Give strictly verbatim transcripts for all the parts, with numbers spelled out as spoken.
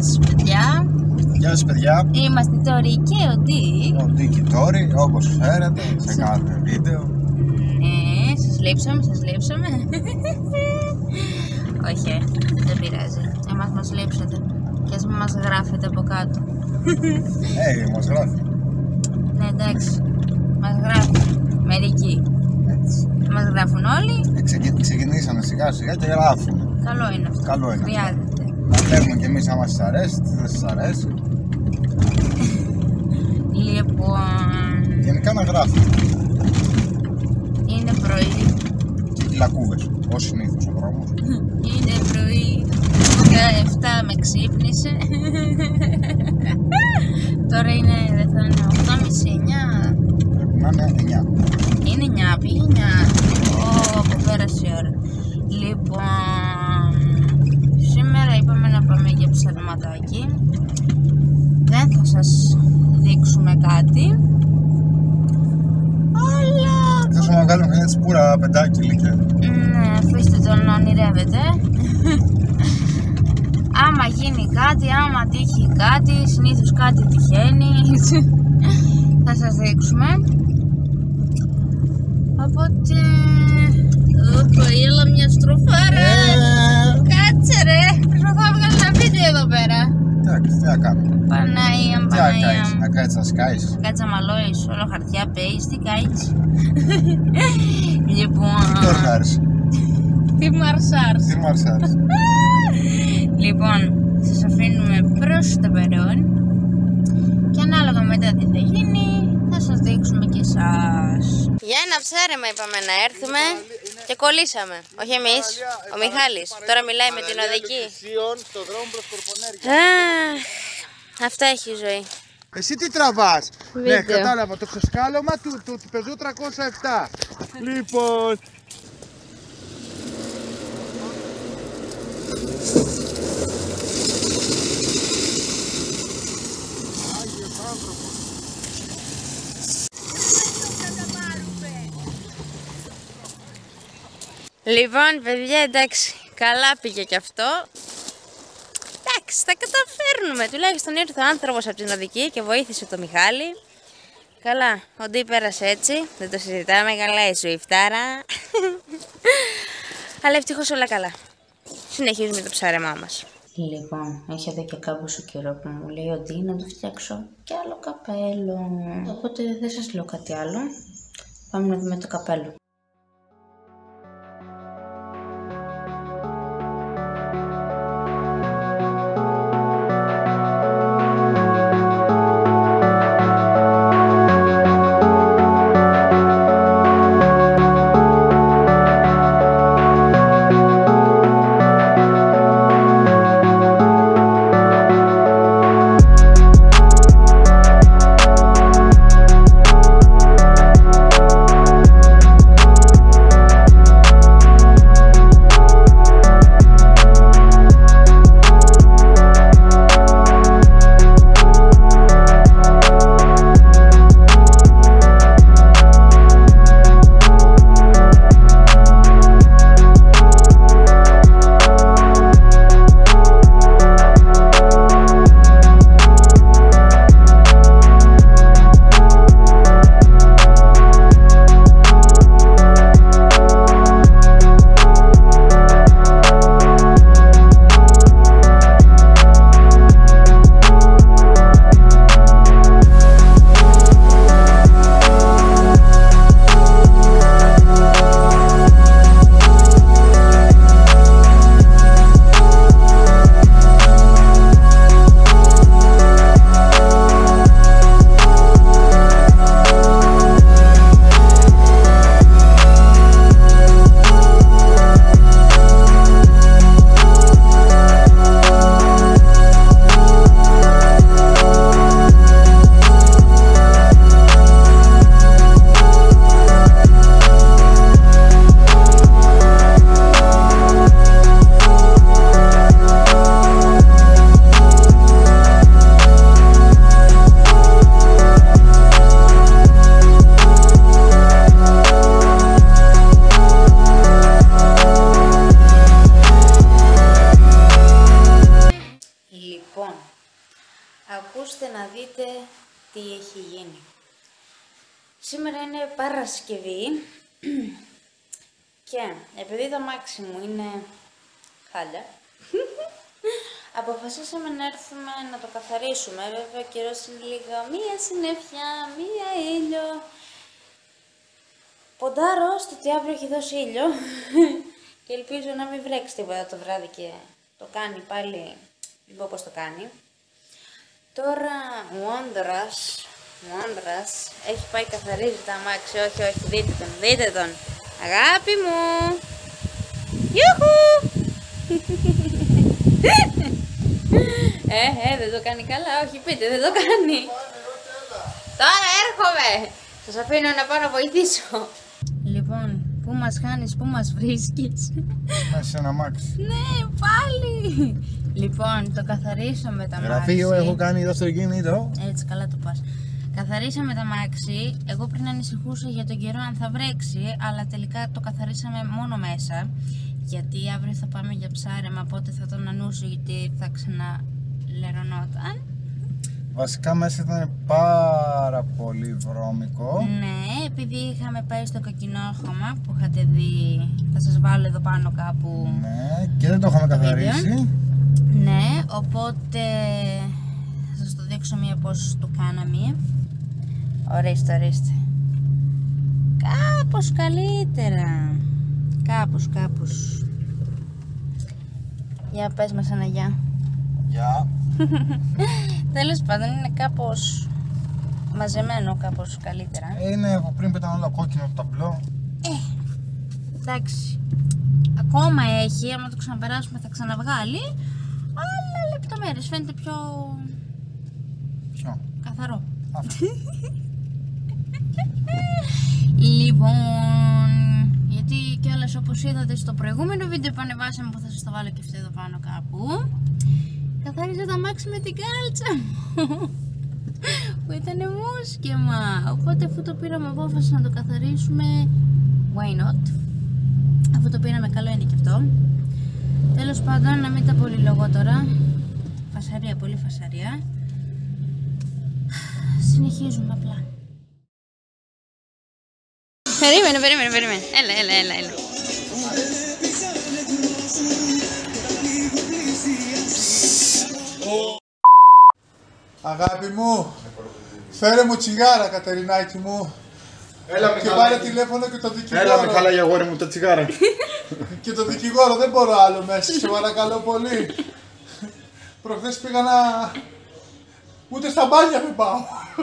Γεια σας παιδιά. Γεια σας παιδιά. Είμαστε Τόρι και ο Ντί. Ο Ντί και Τόρι, όπως φέρετε σε κάθε βίντεο. Ναι, σας λείψαμε, σας λείψαμε. Όχι, δεν πειράζει. Εμάς μας λείψατε. Και ας μην μας γράφετε από κάτω. Ε, μας γράφει. Ναι, εντάξει. Μας γράφουν. Μερικοί. Έτσι. Μας γράφουν όλοι. Ε, ξεκι... Ξεκινήσαμε σιγά σιγά και γράφουν. Καλό είναι αυτό. Καλό είναι. Χρειάζεται. Να βλέπουμε κι εμείς άμα σας αρέσει, τι δεν σας αρέσει. Λοιπόν. Γενικά να γράφουν. Είναι πρωί. Και φυλακούβες, ως συνήθως ο δρόμος. Είναι πρωί. εφτά με ξύπνησε. Τώρα είναι, δεν θα είναι οκτώ και μισή, εννιά. Πρέπει να είναι εννιά. Είναι εννιά, πήγε εννιά. Ω, από πέρασε η ώρα. Λοιπόν, σήμερα είπαμε να πάμε για ψαρεματάκι. Δεν θα σας δείξουμε κάτι, αλλά Θες να βγάλουμε μια τσπούρα πεντάκι λίκια. ναι, αφήστε τον να ονειρεύετε. Άμα γίνει κάτι, άμα τύχει κάτι, συνήθως κάτι τυχαίνει. Θα σας δείξουμε. Οπότε όπα, έλα μια στροφάρα. Κάτσε ρε, προσπαθώ να βγάλω ένα βίντεο εδώ πέρα. Εντάξει, τι να κάνουμε. Παναία, Τι να κάνεις, Παναία. να κάτσεις να σκάεις. Κάτσε να μαλώεις, όλο χαρτιά παίεις, τι κάνεις. Λοιπόν, Τι τορνάρεις, τι μαρσάρς. τι μαρσάρεις. Λοιπόν, σας αφήνουμε προς το παρόν και ανάλογα μετά τι θα γίνει θα σας δείξουμε και εσάς. Για ένα ψάρεμα είπαμε να έρθουμε και κολλήσαμε. Όχι εμείς, ο Μιχάλης. Τώρα μιλάει με την οδική. Αυτά έχει η ζωή. Εσύ τι τραβάς. Βίντεο. Ναι, κατάλαβα το ξεσκάλωμα του, του, του πεζού τριακόσια επτά. Λοιπόν. Λοιπόν, παιδιά, εντάξει, καλά πήγε κι αυτό. Εντάξει, τα καταφέρνουμε. Τουλάχιστον ήρθε ο άνθρωπος από την οδική και βοήθησε το Μιχάλη. Καλά, ο Ντί πέρασε έτσι, δεν το συζητάμε, καλά η Σουιφτάρα. Αλλά ευτυχώς όλα καλά. Συνεχίζουμε το ψάρεμά μας. Λοιπόν, έχει εδώ και κάμποσο καιρό που μου λέει ο Ντί να του φτιάξω κι άλλο καπέλο. Οπότε δεν σας λέω κάτι άλλο. Πάμε να δούμε το καπέλο. Λοιπόν, ακούστε να δείτε τι έχει γίνει. Σήμερα είναι Παρασκευή και επειδή το αμάξι μου είναι χάλια, αποφασίσαμε να έρθουμε να το καθαρίσουμε. Βέβαια ο καιρός είναι λίγο μία συννεφιά, μία ήλιο. Ποντάρω στο ότι αύριο έχει δώσει ήλιο και ελπίζω να μην βρέξει τίποτα το βράδυ και το κάνει πάλι, λοιπόν πώς το κάνει. Τώρα ο άντρας, ο άντρας έχει πάει καθαρίζει τα αμάξι, όχι όχι, δείτε τον, δείτε τον. Αγάπη μου! Ιουχου! Ε, ε, δεν το κάνει καλά, όχι πείτε, δεν το κάνει. Τώρα έρχομαι! Σας αφήνω να πάω να βοηθήσω. Λοιπόν, πού μας χάνεις, πού μας βρίσκεις? Μέσα σε ένα αμάξι. Ναι, πάλι! Λοιπόν, το καθαρίσαμε τα αμάξι. Γραφείο έχω κάνει εδώ στο κινητό. Έτσι, καλά το πας. Καθαρίσαμε τα αμάξι. Εγώ πριν ανησυχούσα για τον καιρό αν θα βρέξει, αλλά τελικά το καθαρίσαμε μόνο μέσα. Γιατί αύριο θα πάμε για ψάρεμα, οπότε θα τον ανούσω γιατί θα ξαναλερωνόταν. Βασικά μέσα ήταν πάρα πολύ βρώμικο. Ναι, επειδή είχαμε πάει στο κοκκινόχωμα που είχατε δει, θα σας βάλω εδώ πάνω κάπου. Ναι, και δεν το είχαμε καθαρίσει. Ναι, οπότε θα σας το δείξω μία πώς το κάναμε. Ορίστε, ορίστε. Κάπως καλύτερα. Κάπως, κάπως. Για πες μας ένα γεια. Γεια. Τέλος πάντων είναι κάπως μαζεμένο, κάπως καλύτερα. Είναι από πριν που ήταν όλα κόκκινο το ταμπλό. Ε, εντάξει. Ακόμα έχει, άμα το ξαναπεράσουμε θα ξαναβγάλει. Αλλά λεπτομέρειες, φαίνεται πιο... Ποιο? καθαρό. Αυτό. Λοιπόν, γιατί κιόλας όπως είδατε στο προηγούμενο βίντεο που ανεβάσαμε, που θα σας το βάλω και αυτό εδώ πάνω κάπου, καθάριζα το αμάξι με την κάλτσα μου που ήταν μουσκεμα. Οπότε αφού το πήραμε απόφαση να το καθαρίσουμε, why not? Αφού το πήραμε, καλό είναι και αυτό. Τέλος πάντων, να μην τα πολυλογώ τώρα. Φασαρία, πολύ φασαρία. Συνεχίζουμε απλά. Περίμενε, περίμενε, περίμενε. Έλα, έλα, έλα, έλα. Αγάπη μου, φέρε μου τσιγάρα, Κατερινάκη μου. Έλα, και πάρε τηλέφωνο και το δικηγόρο. Έλα με καλά για γόρι μου το τσιγάρα. Και το δικηγόρο, δεν μπορώ άλλο μέσα, σε παρακαλώ πολύ. Προχθές πήγα να... ούτε στα μπάνια δεν πάω.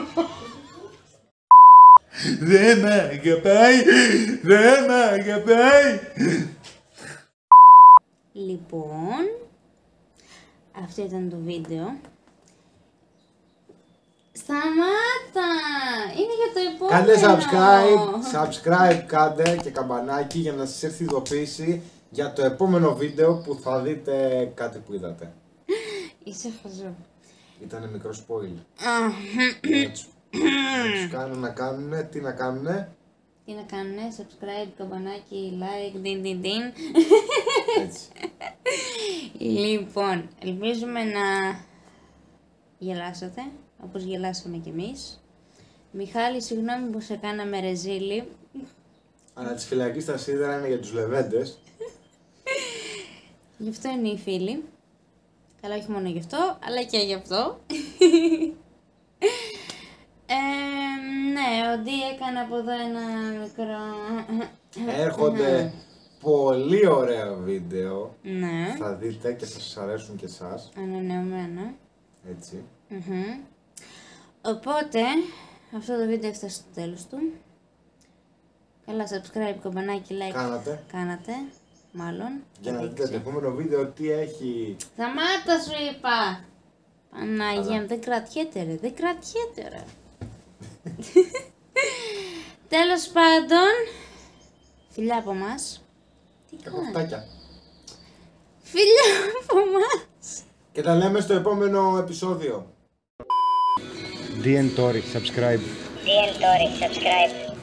Δεν με αγαπάει, δεν με αγαπάει. Λοιπόν, αυτό ήταν το βίντεο. Σταμάτα! Είναι για το επόμενο! Κάντε subscribe, subscribe κάντε και καμπανάκι για να σας έρθει ειδοποίηση για το επόμενο βίντεο που θα δείτε κάτι που είδατε. Είσαι χαζό. Ήτανε μικρό spoil. Έτσι. Να τους κάνω να κάνουνε, τι να κάνουνε. Τι να κάνουνε, subscribe, καμπανάκι, like, din din din. Έτσι. Λοιπόν, ελπίζουμε να γελάσατε, όπως γελάσαμε κι εμείς. Μιχάλη, συγγνώμη που σε κάναμε ρεζίλι. Αλλά της φυλακής στα σίδερα είναι για τους λεβέντες. Γι' αυτό είναι οι φίλοι. Καλά, όχι μόνο γι' αυτό, αλλά και γι' αυτό. Ε, ναι, ο Ντι έκανε από εδώ ένα μικρό... Έρχονται πολύ ωραία βίντεο. Ναι. Θα δείτε και θα σας αρέσουν και εσάς. Ανανεωμένα. Έτσι. Mm-hmm. Οπότε, αυτό το βίντεο έφτασε στο τέλος του. Καλά, subscribe, καμπανάκι, like. Κάνατε. Κάνατε, μάλλον. Για να δείτε το επόμενο βίντεο τι έχει. Σταμάτα σου είπα! Παναγία μου, δεν κρατιέται ρε, δεν κρατιέται ρε. Τέλος πάντων, φιλιά από μας. Τι Έχω κάνεις? φτάκια. Φιλιά από μας. Και τα λέμε στο επόμενο επεισόδιο. Δι εν Tori, subscribe. Δι εν Tori, subscribe.